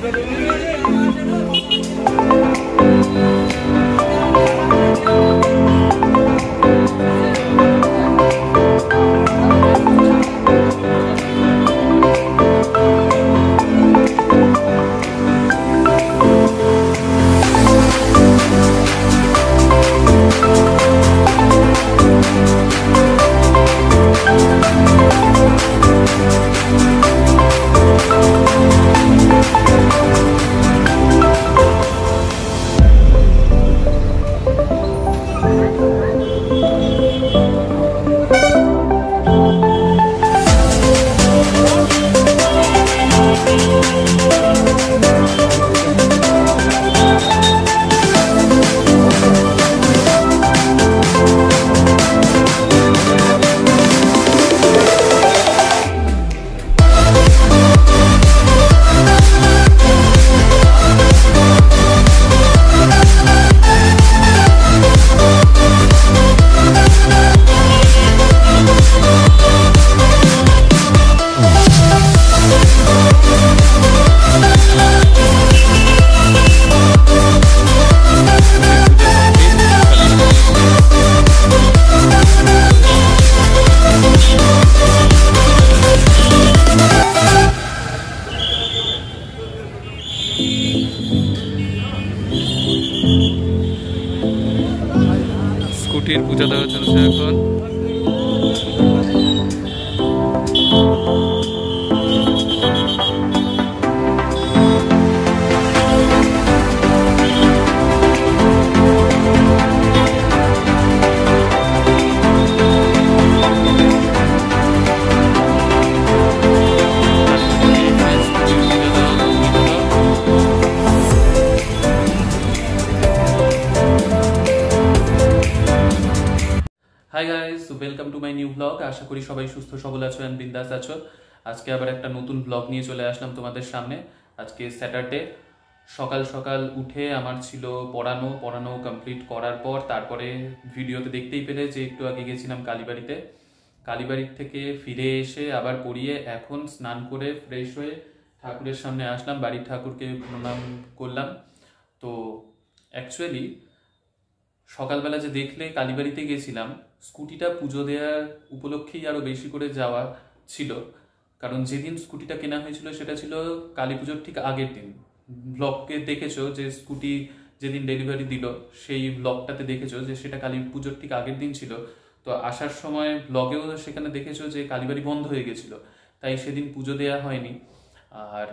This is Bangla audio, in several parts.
স্কুটির পূজা দেওয়া চলছে এখন। Hi guys, welcome to my new blog. আশা করি সবাই সুস্থ সবল আছো এন্ড বিন্দাস আছো। আজকে আবার একটা নতুন ব্লগ নিয়ে চলে আসলাম তোমাদের সামনে। আজকে স্যাটারডে, সকাল সকাল উঠে আমার ছিল পড়ানো কমপ্লিট করার পর তারপরে ভিডিওতে দেখতেই পেলে যে একটু আগে গেছিলাম কালীবাড়িতে। কালীবাড়ির থেকে ফিরে এসে আবার পড়িয়ে এখন স্নান করে ফ্রেশ হয়ে ঠাকুরের সামনে আসলাম, বাড়ির ঠাকুরকে প্রণাম করলাম। তো অ্যাকচুয়ালি সকালবেলা যে দেখলে কালীবাড়িতে গেছিলাম, স্কুটিটা পুজো দেওয়ার উপলক্ষেই আরও বেশি করে যাওয়া ছিল, কারণ যেদিন স্কুটিটা কেনা হয়েছিল সেটা ছিল কালী পুজোর ঠিক আগের দিন। ব্লগে দেখেছো যে স্কুটি যেদিন ডেলিভারি দিল সেই ব্লগটাতে দেখেছো যে সেটা কালী পুজোর ঠিক আগের দিন ছিল। তো আসার সময় ব্লগেও সেখানে দেখেছো যে কালীবাড়ি বন্ধ হয়ে গেছিলো, তাই সেদিন পুজো দেওয়া হয়নি। আর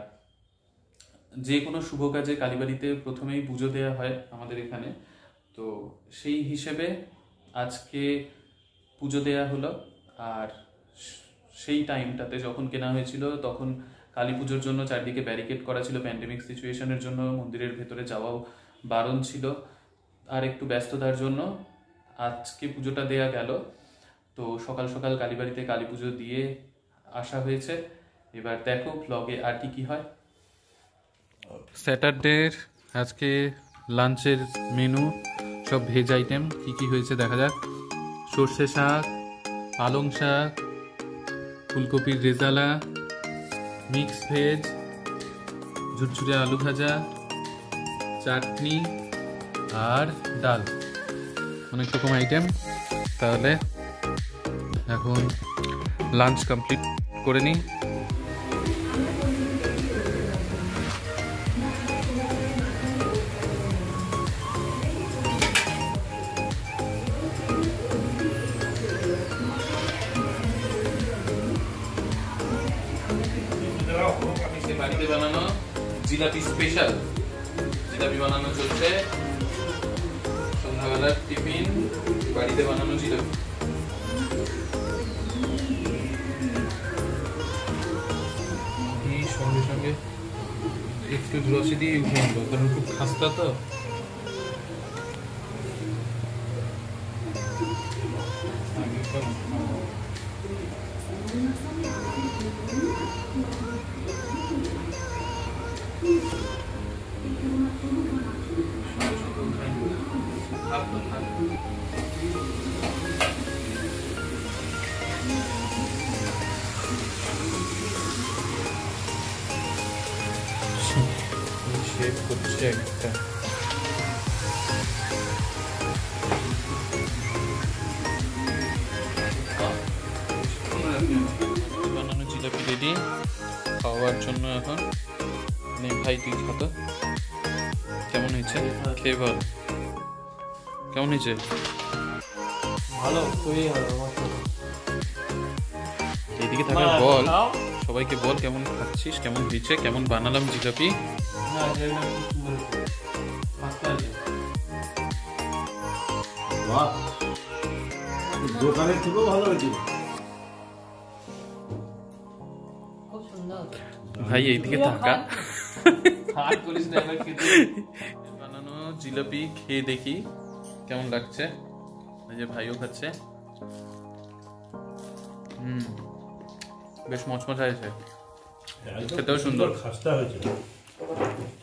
যে কোনো শুভ কাজে কালীবাড়িতে প্রথমেই পুজো দেওয়া হয় আমাদের এখানে। তো সেই হিসেবে আজকে পুজো দেয়া হলো। আর সেই টাইমটাতে যখন কেনা হয়েছিল তখন কালী পুজোর জন্য চারদিকে ব্যারিকেড করা ছিল, প্যান্ডেমিক সিচুয়েশনের জন্য মন্দিরের ভেতরে যাওয়াও বারণ ছিল। আর একটু ব্যস্ততার জন্য আজকে পুজোটা দেয়া গেল। তো সকাল সকাল কালীবাড়িতে কালী পুজো দিয়ে আসা হয়েছে। এবার দেখো ব্লগে আর কি হয়। স্যাটারডের আজকে লাঞ্চের মেনু সব ভেজ আইটেম কি হয়েছে দেখা যাক। সর্ষে শাক, পালং শাক, ফুলকপির রেজালা, মিক্স ভেজ, ঝুরঝুরে আলু ভাজা, চাটনি আর ডাল, অনেক রকম আইটেম। তাহলে এখন লাঞ্চ কমপ্লিট করে নিই। বাড়িতে বানানো জিলাপি স্পেশাল, জিলাপি বানানো চলছে। সন্ধ্যাবেলার টিফিন বাড়িতে বানানো জিলাপি। সঙ্গে সঙ্গে একটু রসি দিয়ে উঠে নেবো, কারণ খুব খাস্তা তো। শেপ করছে একটা। বানানো জিলাপি রেডি খাওয়ার জন্য এখন। ভাই তুই খাতো, কেমন হয়েছে? খেয়ে বল কেমন হয়েছে। ভালো, খুবই ভালো। এইদিকে থাকা বল, সবাইকে বল কেমন খাচ্ছিস, কেমন হয়েছে, কেমন বানালাম জিলাপি। দোকানের থেকেও ভালো হয়েছিল। ভাই এইদিকে থাকা, বানানো জিলাপি খেয়ে দেখি কেমন লাগছে। এই যে ভাইও খাচ্ছে। বেশ মচমচা হয়েছে, খেতেও সুন্দর। খাস্তা হয়েছে।